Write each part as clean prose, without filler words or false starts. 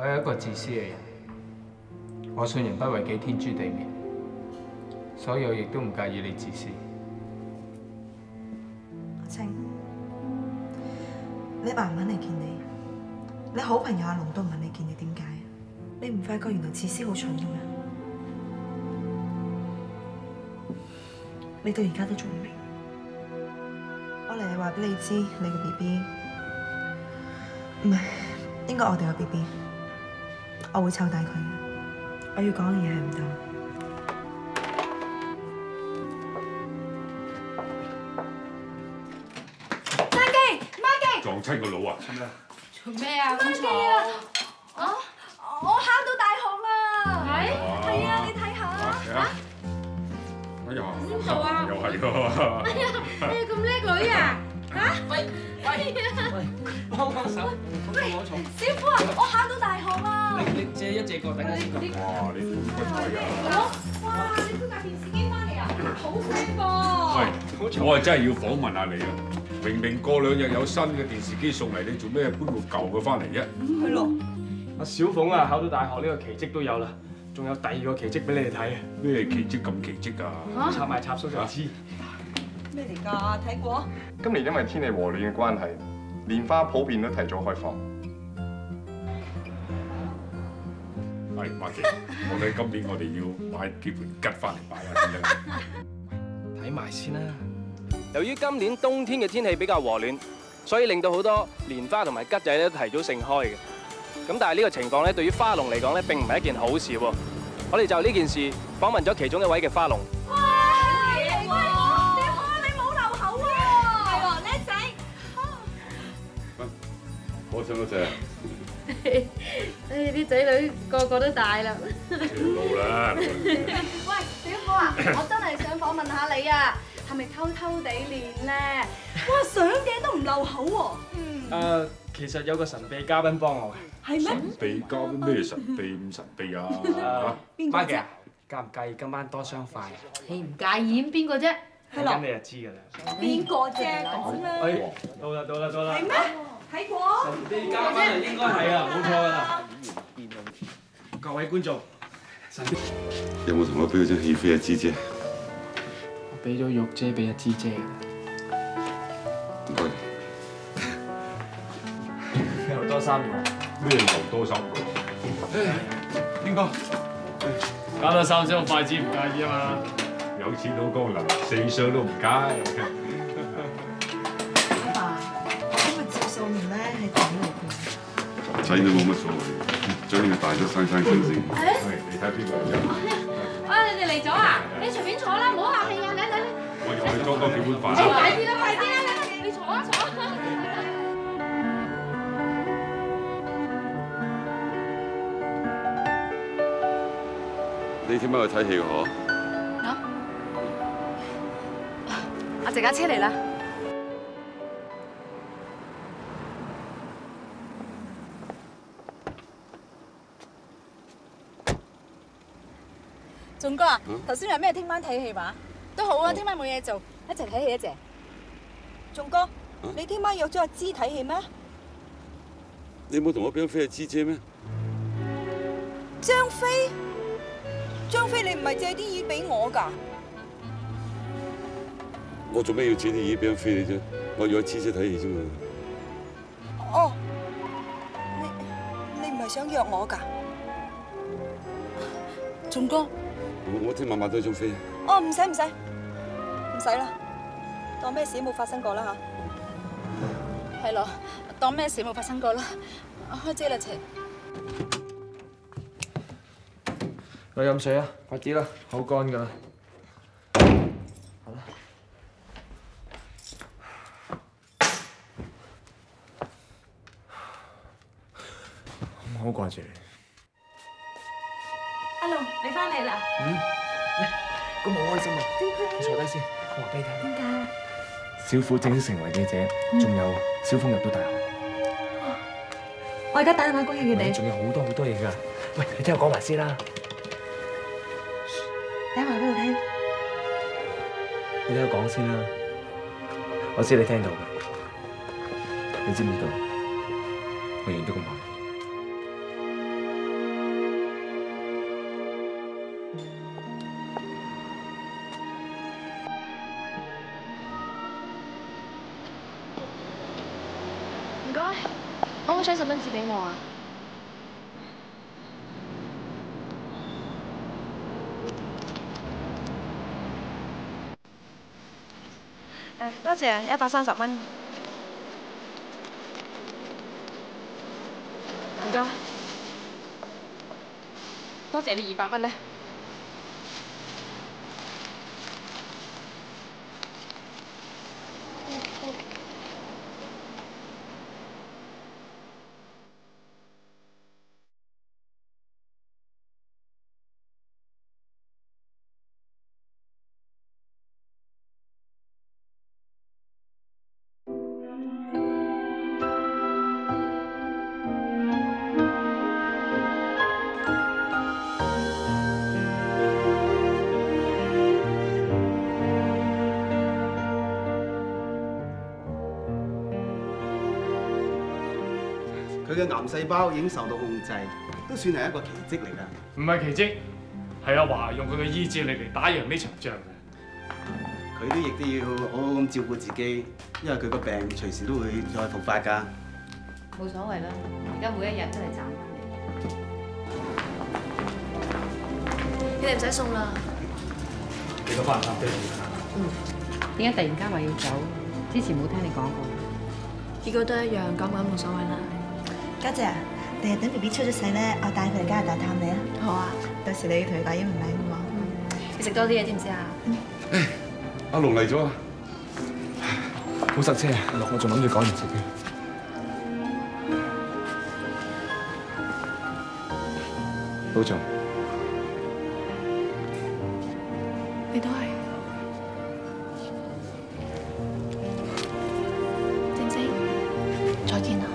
我係一個自私嘅人，我信人不為己，天誅地滅，所以我亦都唔介意你自私。 阿清，你爸唔肯嚟見你，你好朋友阿龍都唔肯嚟見你，點解？你唔發覺原來自私好蠢嘅咩？你到而家都仲唔明？我嚟係話俾你知，你個 BB 唔係，應該我哋個 BB， 我會湊大佢嘅。我要講嘅嘢係唔多。 撞親個腦啊！ 做咩啊？咁嘈啊！ 我考到大學啦！係啊，你睇下。 哎呀， 邊度啊？ 又係喎！ 哎呀，你咁叻女啊？嚇！喂， 幫手，攞重。 師傅啊，我考到大學啦！ 你借一借個，等陣先講。 哇，你估唔出嚟啊！ 哇！你搬架電視機翻嚟啊？好聲噃！ 喂，我係真係要訪問下你啊！明明過2日有新嘅電視機送嚟，你做咩搬部舊嘅翻嚟啫？ 係咯。 阿小鳳啊，考到大學呢個奇蹟都有啦，仲有第2個奇蹟俾你哋睇啊！ 咩奇蹟咁奇蹟啊？ 插埋插數就知。 咩嚟㗎？睇過？ 今年因為天氣和暖嘅關係，蓮花普遍都提早開放。 係馬記，我睇今年我哋要買幾盆桔翻嚟擺下先得。 睇埋先啦。 由於今年冬天嘅天氣比較和暖，所以令到好多蓮花同埋桔仔咧提早盛開嘅。咁但係呢個情況咧，對於花農嚟講咧並唔係一件好事喎。我哋就呢件事訪問咗其中一位嘅花農。 哇！你冇漏口喎！係喎，叻仔。 我想嗰隻啲仔女個個都大啦。 老啦。 喂，小虎啊，我真係想訪問下你啊！係咪偷偷地練咧？哇，上鏡都唔漏口喎。 其實有個神秘嘉賓幫我嘅。 係咩？ 神秘嘉賓咩神秘咁神秘啊？ 邊個啫？ 介唔介意今晚多雙筷？ 你唔介意咁邊個啫？ 睇緊你就知㗎啦。 邊個啫？講啦。 哎，到啦。 係咩？睇過。 神秘嘉賓就應該係啊，冇錯㗎啦。各位觀眾，神秘。 有冇同我俾嗰張戲飛阿芝姐？ 我俾咗玉姐俾阿芝姐㗎啦。 唔該。 又多3個。 咩又多3個？應該。 搞到3張筷子唔介意啊嘛？ 有錢佬江流，4雙都唔介。 阿爸，今日照數面咧係仔嚟嘅。 仔都冇乜所謂，將要大咗生身先。係，你睇邊個嚟啫？ 哇！你哋嚟咗啊？你隨便坐啦，唔好客氣啊！嚟。 我哋裝多幾碗飯。 快啲啦！你坐啊！ 你聽晚去睇戲嘅嗬？ 我直架車嚟啦。 仲哥啊，頭先話咩？聽晚睇戲話？都好啊，聽晚冇嘢做，一齊睇戲啊姐。 仲哥，你聽晚約咗阿芝睇戲咩？ 你冇同我俾張飛阿芝姐咩？ 張飛？張飛，你唔係借啲椅俾我㗎？ 我做咩要借啲嘢俾張飛你啫？我約阿芝姐睇戲啫嘛。 哦，你唔係想約我㗎？ 仲哥， 我聽晚買多張飛。 哦，唔使啦，當咩事都冇發生過啦嚇。 係咯，當咩事冇發生過啦。開遮啦，姐。 去飲水啊，快啲啦，好乾㗎。好啦。好掛住你。 阿龍，你翻嚟啦？ 咁好開心啊！你坐低先，我話俾你聽。 點解？ 小虎正式成為記者，仲有小鳳入到大學。 我而家打電話恭喜佢哋。 仲有好多嘢㗎。喂，你聽我講埋先啦。 你話俾我聽。 你聽我講先啦。我知你聽到嘅。你知唔知道？我仍然都咁愛你。 冇使10蚊紙俾我啊？多謝130蚊。唔該。多謝你200蚊咧。 佢嘅癌細胞已經受到控制，都算係一個奇蹟嚟㗎。 唔係奇蹟，係阿華用佢嘅意志力嚟打贏呢場仗嘅。 佢都亦都要好好咁照顧自己，因為佢個病隨時都會再復發㗎。 冇所謂啦，而家每一日都係賺翻嚟。你哋唔使送啦。 你都翻唔翻飛？ 點解突然間話要走？之前冇聽你講過。 結果都一樣，講冇所謂啦。 家姐啊，第日等 B B 出咗世咧，我帶佢嚟加拿大探你啊。 好啊， 到時你要同佢講英文名喎。 你食多啲嘢知唔知啊？ 阿龍嚟咗啊！ 好塞車啊！我仲諗住趕唔切嘅。保重。 你都係。靜靜，再見啦。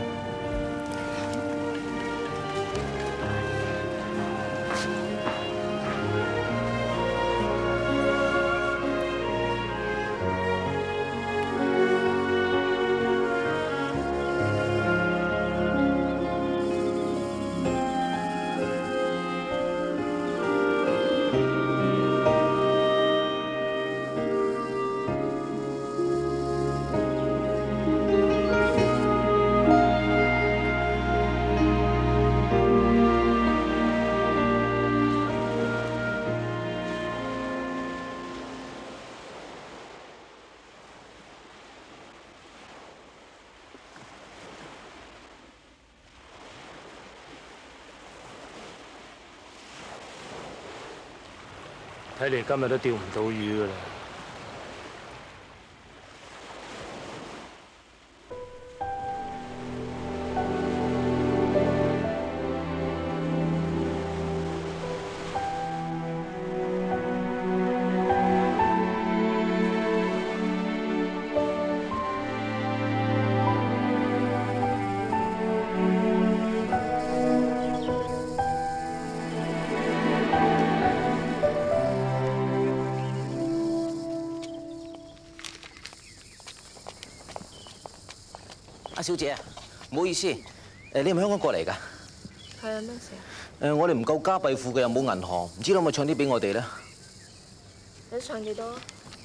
睇嚟今日都釣唔到魚噶啦。 阿小姐，唔好意思，你係咪香港過嚟㗎？ 係啊，咩事啊？ 我哋唔夠加幣庫嘅，又冇銀行，唔知你可唔可以唱啲俾我哋咧？ 你唱幾多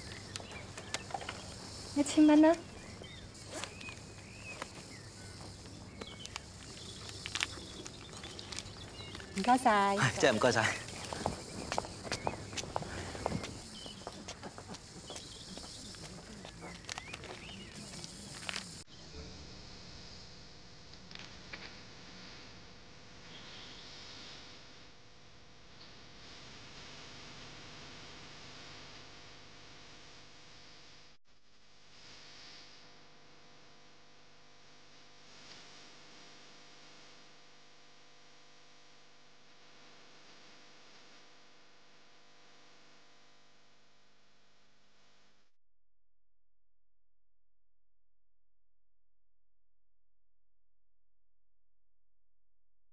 ？1000蚊啦。唔該晒。 真係唔該晒。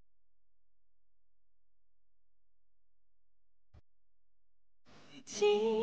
知